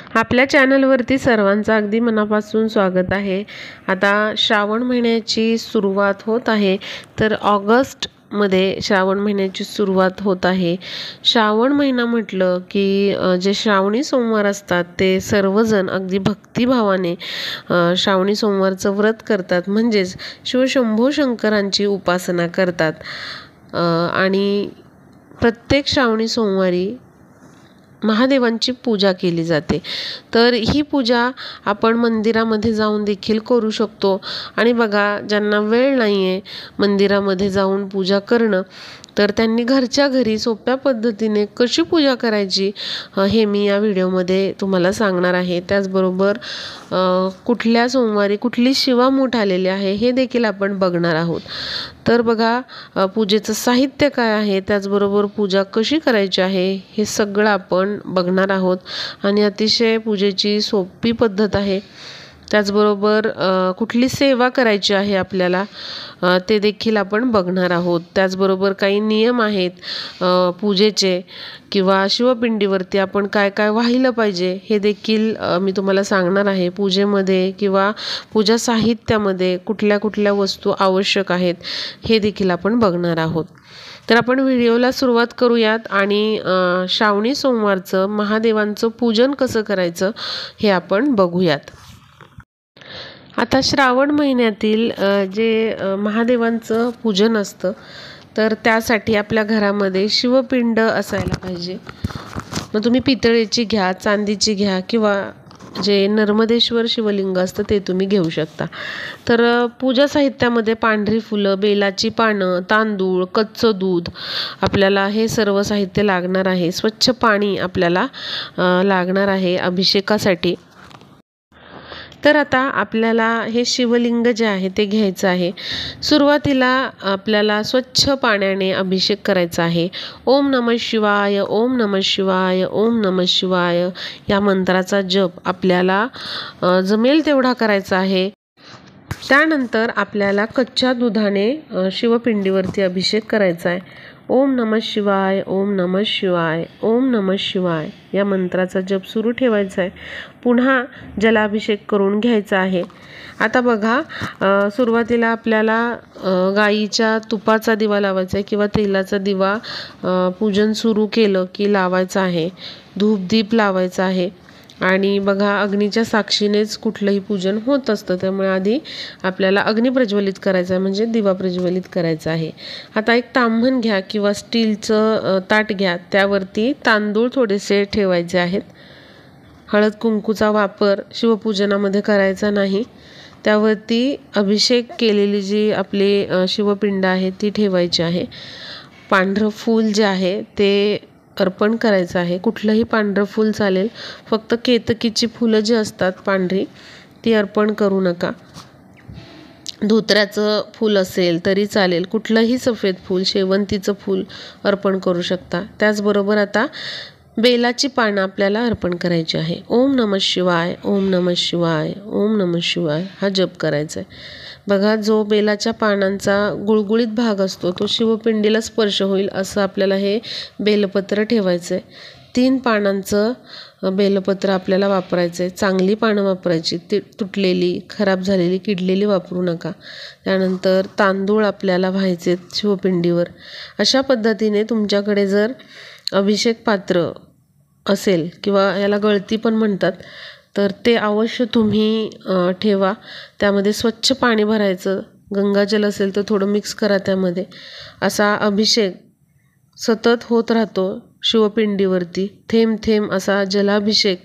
आपल्या चॅनलवरती सर्वांचं अगदी मनापासून स्वागत आहे। आता श्रावण महिन्याची सुरुवात होत आहे, तर ऑगस्टमध्ये श्रावण महिन्याची सुरुवात होत आहे। श्रावण महिना म्हटलं की जे श्रावणी सोमवार असतात ते सर्वजण अगदी भक्तिभावाने श्रावणी सोमवारचं व्रत करतात, म्हणजेच शिवशंभो शंकरांची उपासना करतात। आणि प्रत्येक श्रावणी सोमवारी महादेवांची पूजा केली जाते। तर ही पूजा आपण मंदिरामध्ये जाऊन देखील करू शकतो। आणि बघा, ज्यांना वेळ नाही आहे मंदिरामध्ये जाऊन पूजा करणं, तर त्यांनी घरच्या घरी सोप्या पद्धतीने कशी पूजा करायची हे मी या व्हिडिओमध्ये तुम्हाला सांगणार आहे। त्याचबरोबर कुठल्या सोमवारी कुठली शिवामूठ आलेली आहे हे देखील आपण बघणार आहोत। तर बघा, पूजेचं साहित्य काय आहे, त्याचबरोबर पूजा कशी करायची आहे हे सगळं आपण बघणार आहोत। आणि अतिशय पूजेची सोपी पद्धत आहे। त्याचबरोबर कुठली सेवा करायची आहे आपल्याला ते देखील आपण बघणार आहोत। त्याचबरोबर काही नियम आहेत पूजेचे, किंवा शिवपिंडीवरती आपण काय काय वाहिलं पाहिजे हे देखील मी तुम्हाला सांगणार आहे। पूजेमध्ये किंवा पूजा साहित्यामध्ये कुठल्या कुठल्या वस्तू आवश्यक आहेत हे देखील आपण बघणार आहोत। तर आपण व्हिडिओला सुरुवात करूयात आणि श्रावणी सोमवारचं महादेवांचं पूजन कसं करायचं हे आपण बघूयात। आता श्रावण महिन्यातील जे महादेवांचं पूजन असतं, तर त्यासाठी आपल्या घरामध्ये शिवपिंड असायला पाहिजे। मग तुम्ही पितळेची घ्या, चांदीची घ्या, किंवा जे नर्मदेश्वर शिवलिंग असतं ते तुम्ही घेऊ शकता। तर पूजा साहित्यामध्ये पांढरी फुलं, बेलाची पानं, तांदूळ, कच्चं दूध आपल्याला हे सर्व साहित्य लागणार आहे। स्वच्छ पाणी आपल्याला लागणार आहे अभिषेकासाठी। तर आता आपल्याला हे शिवलिंग जे आहे ते घ्यायचं आहे। सुरुवातीला आपल्याला स्वच्छ पाण्याने अभिषेक करायचा आहे। ओम नमः शिवाय, ओम नमः शिवाय, ओम नमः शिवाय या मंत्राचा जप आपल्याला जमेल तेवढा करायचा आहे। त्यानंतर आपल्याला कच्च्या दुधाने शिवपिंडीवरती अभिषेक करायचा आहे। ओम नमः शिवाय, ओम नमः शिवाय, ओम नमः शिवाय या मंत्राचा जप सुरू ठेवायचा आहे। पुन्हा जलाभिषेक करून घ्यायचा आहे। आता बघा, सुरुवातीला आपल्याला गाईच्या तुपाचा दिवा लावायचा आहे, किंवा तेलाचा दिवा पूजन सुरू केलं की लावायचा आहे। धूपदीप लावायचा आहे। आणि बघा, अग्नीच्या साक्षीनेच कुठलंही पूजन होत असतं, त्यामुळे आधी आपल्याला अग्नी प्रज्वलित करायचा आहे, म्हणजे दिवा प्रज्वलित करायचा आहे। आता एक ताम्हण घ्या किंवा स्टीलचं ताट घ्या, त्यावरती तांदूळ थोडेसे ठेवायचे आहेत। हळद कुंकूचा वापर शिवपूजनामध्ये करायचा नाही। त्यावरती अभिषेक केलेली जी आपली शिवपिंड आहे ती ठेवायची आहे। पांढरं फूल जे आहे ते अर्पण करायचं आहे। कुठलंही पांढरं फूल चालेल, फक्त केतकीची फुलं जी असतात पांढरी ती अर्पण करू नका। धोत्र्याचं फूल असेल तरी चालेल, कुठलंही सफेद फूल, शेवंतीचं फूल अर्पण करू शकता। त्याचबरोबर आता बेलाची पानं आपल्याला अर्पण करायची आहे। ओम नमः शिवाय, ओम नमः शिवाय, ओम नमः शिवाय हा जप करायचा आहे। बघा, जो बेलाच्या पानांचा गुळगुळीत भाग असतो तो शिवपिंडीला स्पर्श होईल असं आपल्याला हे बेलपत्र ठेवायचं आहे। 3 पानांचं बेलपत्र आपल्याला वापरायचं आहे। चांगली पानं वापरायची, ती तुटलेली, खराब झालेली, किडलेली वापरू नका। त्यानंतर तांदूळ आपल्याला व्हायचे शिवपिंडीवर। अशा पद्धतीने तुमच्याकडे जर अभिषेक पात्र असेल, किंवा याला गळती पण म्हणतात, तर ते अवश्य तुम्ही ठेवा। त्यामध्ये स्वच्छ पाणी भरायचं, गंगाजल असेल तर थोडं मिक्स करा त्यामध्ये। असा अभिषेक सतत होत राहतो शिवपिंडीवरती, थेंब थेंब असा जलाभिषेक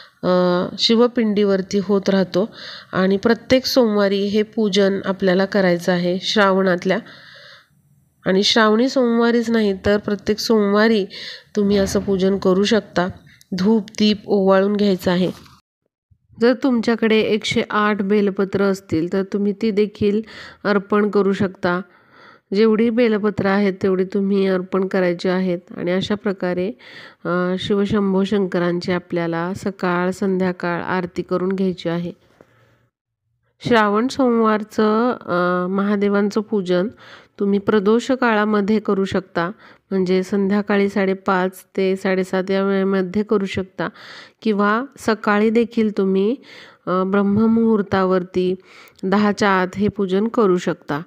शिवपिंडीवरती होत राहतो। आणि प्रत्येक सोमवारी हे पूजन आपल्याला करायचं आहे श्रावणातल्या। आणि श्रावणी सोमवारीच नाही तर प्रत्येक सोमवारी तुम्ही असं पूजन करू शकता। धूप दीप ओवाळून घ्यायचं आहे। जर तुमच्याकडे 108 बेलपत्र असतील तर तुम्ही ती देखील अर्पण करू शकता। जेवढी बेलपत्र आहेत तेवढी तुम्ही अर्पण करायची आहेत। आणि अशा प्रकारे शिवशंभो शंकरांची आपल्याला सकाळ संध्याकाळ आरती करून घ्यायची आहे। श्रावण सोमवारचं महादेवांचं पूजन तुम्ही प्रदोष काळामध्ये करू शकता, म्हणजे संध्याकाळी 5:30 ते 7:30 या वेळेमध्ये करू शकता, किंवा सकाळी देखील तुम्ही ब्रह्ममुहूर्तावरती 10च्या आत हे पूजन करू शकता.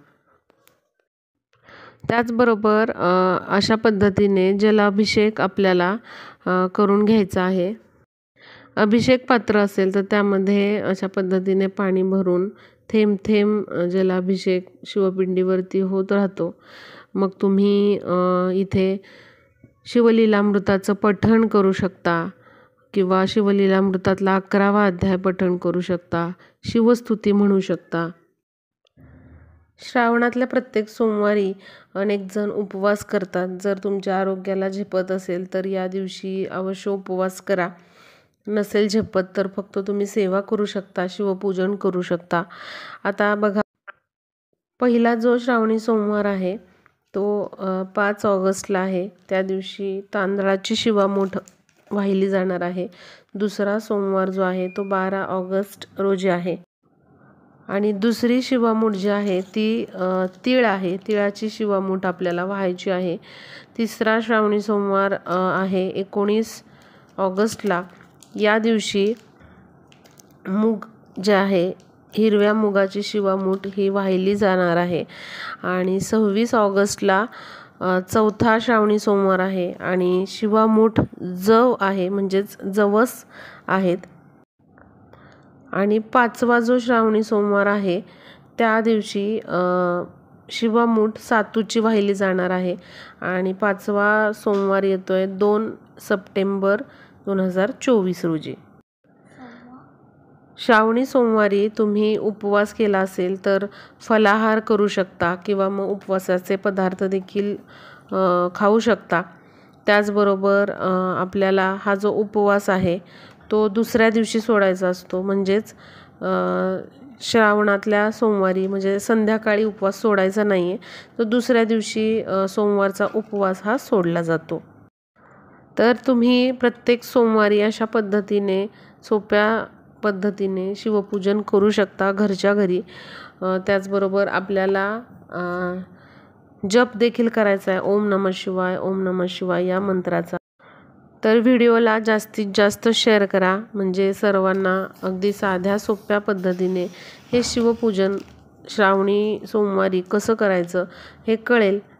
त्याचबरोबर अशा पद्धतीने जलाभिषेक आपल्याला करून घ्यायचा आहे. अभिषेक पात्र असेल तर त्यामध्ये अशा पद्धतीने पाणी भरून थेंब थेंब जलाभिषेक शिवपिंडीवरती होत राहतो. मग तुम्ही इथे शिवलीलामृताचं पठण करू शकता, किंवा शिवलीलामृतातला 11वा अध्याय पठण करू शकता, शिवस्तुती म्हणू शकता. श्रावणातल्या प्रत्येक सोमवारी अनेक जण उपवास करतात. जर तुमच्या आरोग्याला झेपत असेल तर या दिवशी अवश्य उपवास करा. नसेल झेपत तर फक्त तुम्ही सेवा करू शकता, शिवपूजन करू शकता. आता बघा, पहिला जो श्रावणी सोमवार आहे तो 5 ऑगस्टला आहे. त्या दिवशी तांदळाची शिवामूठ वाहिली जाणार आहे. दुसरा सोमवार जो आहे तो 12 ऑगस्ट रोजी आहे. आणि दुसरी शिवामूठ जी आहे ती तीळ आहे. तिळाची शिवामूठ आपल्याला व्हायची आहे. तिसरा श्रावणी सोमवार आहे 19 ऑगस्टला. या दिवशी मूग जे आहे, हिरव्या मुगाची शिवामूठ ही वाहिली जाणार आहे. आणि 26 ऑगस्टला चौथा श्रावणी सोमवार आहे आणि शिवामूठ जव आहे, म्हणजेच जवस आहेत. आणि 5वा जो श्रावणी सोमवार आहे त्या दिवशी शिवामूठ सातूची वाहिली जाणार आहे. आणि 5वा सोमवार येतोय 2 सप्टेंबर 2024 रोजी. श्रावणी सोमवारी तुम्ही उपवास केला असेल तर फलाहार करू शकता, किंवा मग उपवासाचे पदार्थ देखील खाऊ शकता. त्याचबरोबर आपल्याला हा जो उपवास आहे तो दुसऱ्या दिवशी सोडायचा असतो. म्हणजेच श्रावणातल्या सोमवारी म्हणजे संध्याकाळी उपवास सोडायचा नाही आहे, तर दुसऱ्या दिवशी सोमवारचा उपवास हा सोडला जातो. तर तुम्ही प्रत्येक सोमवारी अशा पद्धतीने सोप्या पद्धतीने शिवपूजन करू शकता घरच्या घरी. त्याचबरोबर आपल्याला जप देखील करायचा आहे, ओम नमः शिवाय, ओम नमः शिवाय या मंत्राचा. तर व्हिडिओला जास्तीत जास्त शेअर करा, म्हणजे सर्वांना अगदी साध्या सोप्या पद्धतीने हे शिवपूजन श्रावणी सोमवारी कसं करायचं हे कळेल.